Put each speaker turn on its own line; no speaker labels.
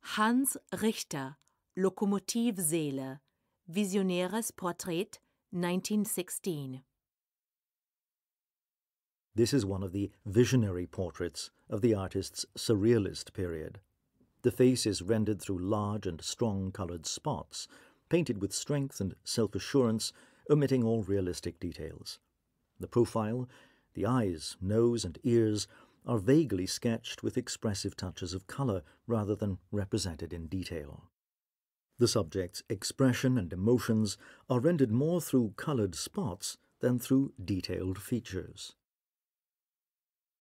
Hans Richter, Lokomotivseele, Visionäres Portrait, 1916.
This is one of the visionary portraits of the artist's surrealist period. The face is rendered through large and strong coloured spots, painted with strength and self-assurance, omitting all realistic details. The profile, the eyes, nose and ears are vaguely sketched with expressive touches of colour rather than represented in detail. The subject's expression and emotions are rendered more through coloured spots than through detailed features.